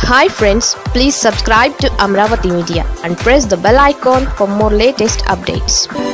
Hi friends, please subscribe to Amravati Media and press the bell icon for more latest updates.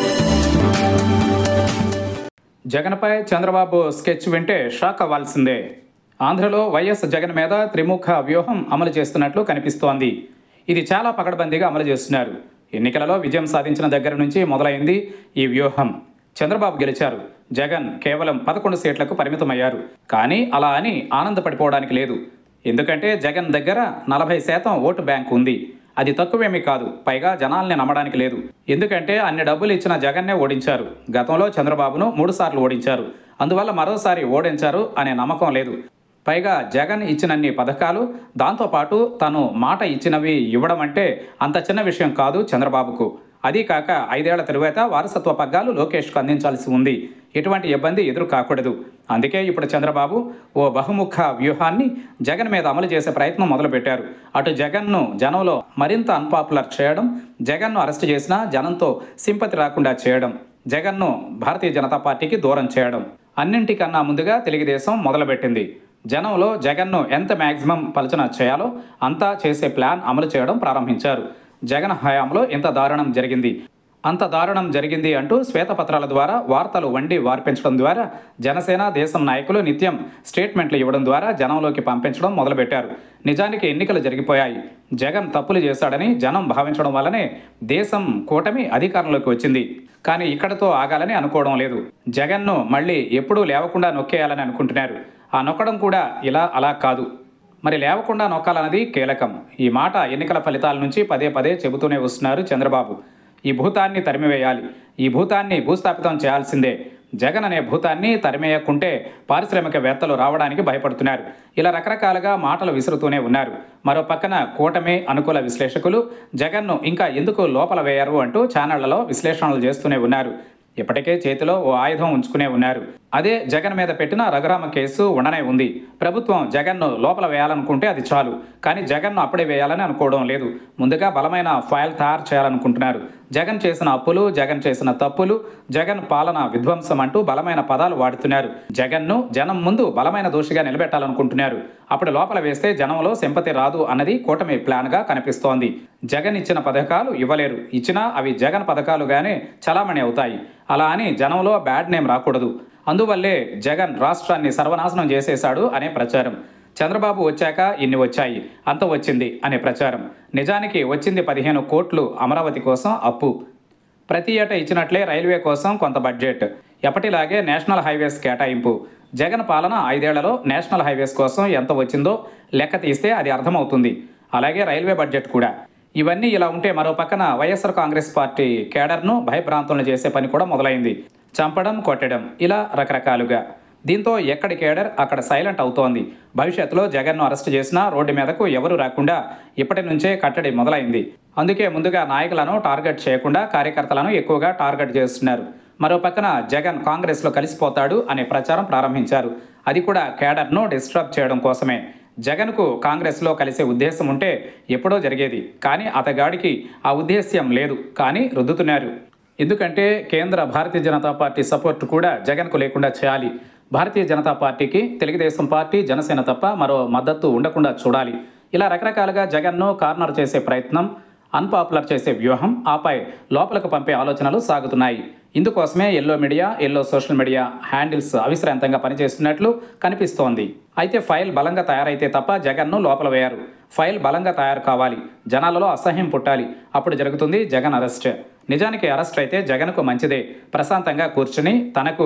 జగన్పై Chandrababu sketch వింటే shock అవ్వాల్సిందే. ఆంధ్రలో YS Jagan మీద త్రిముఖ వ్యూహం అమలు చేస్తున్నట్లు కనిపిస్తోంది. ఇది చాలా పకడ్బందీగా అమలు చేస్తున్నారు. ఎన్నికలలో విజయం సాధించిన దగ్గర నుంచి మొదలైంది ఈ వ్యూహం. చంద్రబాబు గెలిచారు. జగన్ కేవలం 11 సీట్లకు పరిమితమయ్యారు. కానీ అలా అని ఆనందపడిపోవడానికి లేదు. ఎందుకంటే జగన్ దగ్గర 40% ఓటు బ్యాంక్ ఉంది. అది తక్కువేమీ కాదు. పైగా జనాల్ని నమ్మడానికి లేదు. ఎందుకంటే అన్ని డబ్బులు ఇచ్చిన జగన్నే ఓడించారు. గతంలో చంద్రబాబును 3 సార్లు ఓడించారు. అందువల్ల మరోసారి ఓడించారు అనే నమ్మకం లేదు. పైగా జగన్ ఇచ్చినన్ని పథకాలు, దాంతోపాటు తను మాట ఇచ్చినవి ఇవ్వడం అంటే అంత చిన్న విషయం కాదు చంద్రబాబుకు. అదీ కాక 5 ఏళ్ల తరువాత వారసత్వ పగ్గాలు లోకేష్కు అందించాల్సి ఉంది. ఎటువంటి ఇబ్బంది ఎదురు కాకూడదు. అందుకే ఇప్పుడు చంద్రబాబు ఓ బహుముఖ వ్యూహాన్ని జగన్ మీద అమలు చేసే ప్రయత్నం మొదలుపెట్టారు. అటు జగన్ను జనంలో మరింత అన్పాపులర్ చేయడం, జగన్ను అరెస్టు చేసినా జనంతో సింపతి రాకుండా చేయడం, జగన్ను భారతీయ జనతా పార్టీకి దూరం చేయడం. అన్నింటికన్నా ముందుగా తెలుగుదేశం మొదలుపెట్టింది. జనంలో జగన్ను ఎంత మ్యాక్సిమం పలచన చేయాలో అంతా చేసే ప్లాన్ అమలు చేయడం ప్రారంభించారు. జగన్ హయాంలో ఇంత దారుణం జరిగింది, అంత దారుణం జరిగింది అంటూ శ్వేతపత్రాల ద్వారా వార్తలు వండి వార్పించడం ద్వారా జనసేన దేశం నాయకులు నిత్యం స్టేట్మెంట్లు ఇవ్వడం ద్వారా జనంలోకి పంపించడం మొదలుపెట్టారు. నిజానికి ఎన్నికలు జరిగిపోయాయి. జగన్ తప్పులు చేశాడని జనం భావించడం వల్లనే దేశం కూటమి అధికారంలోకి వచ్చింది. కానీ ఇక్కడతో ఆగాలని అనుకోవడం లేదు. జగన్ను మళ్ళీ ఎప్పుడూ లేవకుండా నొక్కేయాలని అనుకుంటున్నారు. ఆ నొక్కడం కూడా ఇలా అలా కాదు. మరి లేవకుండా నొక్కాలన్నది కీలకం. ఈ మాట ఎన్నికల ఫలితాల నుంచి పదే పదే చెబుతూనే వస్తున్నారు చంద్రబాబు. ఈ భూతాన్ని తరిమివేయాలి, ఈ భూతాన్ని భూస్థాపితం చేయాల్సిందే. జగన్ అనే భూతాన్ని తరిమేయకుంటే పారిశ్రామికవేత్తలు రావడానికి భయపడుతున్నారు. ఇలా రకరకాలుగా మాటలు విసురుతూనే ఉన్నారు. మరో పక్కన కూటమి అనుకూల విశ్లేషకులు జగన్ను ఇంకా ఎందుకు లోపల వేయరు అంటూ ఛానళ్లలో విశ్లేషణలు చేస్తూనే ఉన్నారు. ఇప్పటికే చేతిలో ఓ ఆయుధం ఉంచుకునే ఉన్నారు. అదే జగన్ మీద పెట్టిన రఘురామ కేసు ఉండనే ఉంది. ప్రభుత్వం జగన్ను లోపల వేయాలనుకుంటే అది చాలు. కానీ జగన్ను అప్పుడే వేయాలని అనుకోవడం లేదు. ముందుగా బలమైన ఫైల్ తయారు చేయాలనుకుంటున్నారు. జగన్ చేసిన అప్పులు, జగన్ చేసిన తప్పులు, జగన్ పాలన విధ్వంసం అంటూ బలమైన పదాలు వాడుతున్నారు. జగన్ను జనం ముందు బలమైన దోషిగా నిలబెట్టాలనుకుంటున్నారు. అప్పుడు లోపల వేస్తే జనంలో సింపతి రాదు అన్నది కూటమి ప్లాన్గా కనిపిస్తోంది. జగన్ ఇచ్చిన పథకాలు ఇవ్వలేరు. ఇచ్చినా అవి జగన్ పథకాలుగానే చలామణి అవుతాయి. అలా అని జనంలో బ్యాడ్ నేమ్ రాకూడదు. అందువల్లే జగన్ రాష్ట్రాన్ని సర్వనాశనం చేసేశాడు అనే ప్రచారం. చంద్రబాబు వచ్చాక ఇన్ని వచ్చాయి, అంత వచ్చింది అనే ప్రచారం. నిజానికి వచ్చింది 15 కోట్లు అమరావతి కోసం అప్పు. ప్రతి ఏటా ఇచ్చినట్లే రైల్వే కోసం కొంత బడ్జెట్. ఎప్పటిలాగే నేషనల్ హైవేస్ కేటాయింపు. జగన్ పాలన 5 ఏళ్లలో నేషనల్ హైవేస్ కోసం ఎంత వచ్చిందో లెక్క తీస్తే అది అర్థమవుతుంది. అలాగే రైల్వే బడ్జెట్ కూడా. ఇవన్నీ ఇలా ఉంటే మరో పక్కన వైఎస్ఆర్ కాంగ్రెస్ పార్టీ కేడర్ను భయభ్రాంతులను చేసే పని కూడా మొదలైంది. చంపడం, కొట్టడం, ఇలా రకరకాలుగా. దీంతో ఎక్కడి కేడర్ అక్కడ సైలెంట్ అవుతోంది. భవిష్యత్తులో జగన్ను అరెస్టు చేసినా రోడ్డు మీదకు ఎవరు రాకుండా ఇప్పటి నుంచే కట్టడి మొదలైంది. అందుకే ముందుగా నాయకులను టార్గెట్ చేయకుండా కార్యకర్తలను ఎక్కువగా టార్గెట్ చేస్తున్నారు. మరో పక్కన జగన్ కాంగ్రెస్లో కలిసిపోతాడు అనే ప్రచారం ప్రారంభించారు. అది కూడా కేడర్ను డిస్టర్బ్ చేయడం కోసమే. జగన్కు కాంగ్రెస్లో కలిసే ఉద్దేశం ఉంటే ఎప్పుడో జరిగేది. కానీ అతగాడికి ఆ ఉద్దేశ్యం లేదు. కానీ రుద్దుతున్నారు. ఎందుకంటే కేంద్ర భారతీయ జనతా పార్టీ సపోర్ట్ కూడా జగన్కు లేకుండా చేయాలి. భారతీయ జనతా పార్టీకి తెలుగుదేశం పార్టీ, జనసేన తప్ప మరో మద్దతు ఉండకుండా చూడాలి. ఇలా రకరకాలుగా జగన్ను కార్నర్ చేసే ప్రయత్నం, అన్పాపులర్ చేసే వ్యూహం, ఆపై లోపలకు పంపే ఆలోచనలు సాగుతున్నాయి. ఇందుకోసమే yellow media, yellow social media handles అవిశ్రాంతంగా పనిచేస్తున్నట్లు కనిపిస్తోంది. అయితే ఫైల్ బలంగా తయారైతే తప్ప జగన్ను లోపల వేయరు. ఫైల్ బలంగా తయారు కావాలి. జనాలలో అసహ్యం పుట్టాలి. అప్పుడు జరుగుతుంది జగన్ అరెస్ట్. నిజానికి అరెస్ట్ అయితే జగన్కు మంచిదే. ప్రశాంతంగా కూర్చుని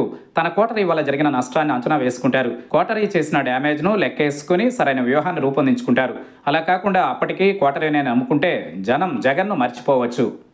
తన కోటరీ వల్ల జరిగిన నష్టాన్ని అంచనా వేసుకుంటారు. కోటరీ చేసిన డ్యామేజ్ను లెక్కేసుకుని సరైన వ్యూహాన్ని రూపొందించుకుంటారు. అలా కాకుండా అప్పటికీ కోటరీనే నమ్ముకుంటే జనం జగన్ను మర్చిపోవచ్చు.